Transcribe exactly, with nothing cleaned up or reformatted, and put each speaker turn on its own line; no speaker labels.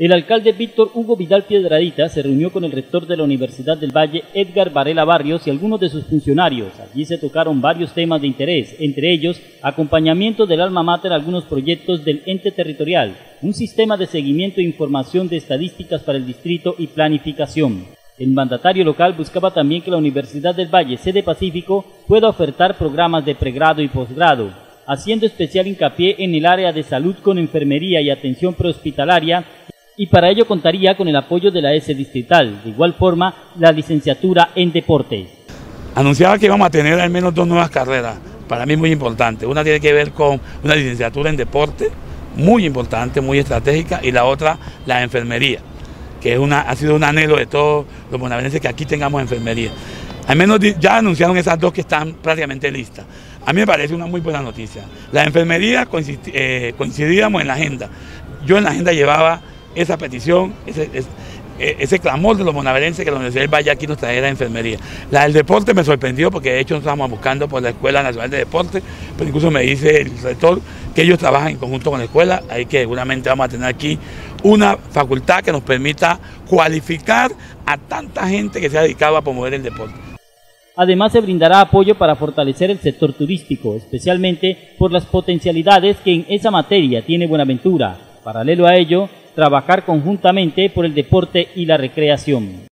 El alcalde Víctor Hugo Vidal Piedradita se reunió con el rector de la Universidad del Valle, Edgar Varela Barrios, y algunos de sus funcionarios. Allí se tocaron varios temas de interés, entre ellos acompañamiento del alma mater a algunos proyectos del ente territorial, un sistema de seguimiento e información de estadísticas para el distrito y planificación. El mandatario local buscaba también que la Universidad del Valle, sede Pacífico, pueda ofertar programas de pregrado y posgrado, haciendo especial hincapié en el área de salud con enfermería y atención prehospitalaria, y para ello contaría con el apoyo de la S distrital, de igual forma la licenciatura en deportes.
Anunciaba que íbamos a tener al menos dos nuevas carreras, para mí muy importantes. Una tiene que ver con una licenciatura en deporte, muy importante, muy estratégica, y la otra la enfermería, que es una, ha sido un anhelo de todos los bonaerenses que aquí tengamos enfermería. Al menos ya anunciaron esas dos que están prácticamente listas. A mí me parece una muy buena noticia. La enfermería eh, coincidíamos en la agenda. Yo en la agenda llevaba esa petición, ese, ese, ese clamor de los bonaerenses que la Universidad del Valle aquí nos trajera enfermería. La del deporte me sorprendió porque de hecho nos estábamos buscando por la Escuela Nacional de Deporte, pero incluso me dice el rector que ellos trabajan en conjunto con la escuela, ahí que seguramente vamos a tener aquí una facultad que nos permita cualificar a tanta gente que se ha dedicado a promover el deporte.
Además, se brindará apoyo para fortalecer el sector turístico, especialmente por las potencialidades que en esa materia tiene Buenaventura. Paralelo a ello, trabajar conjuntamente por el deporte y la recreación.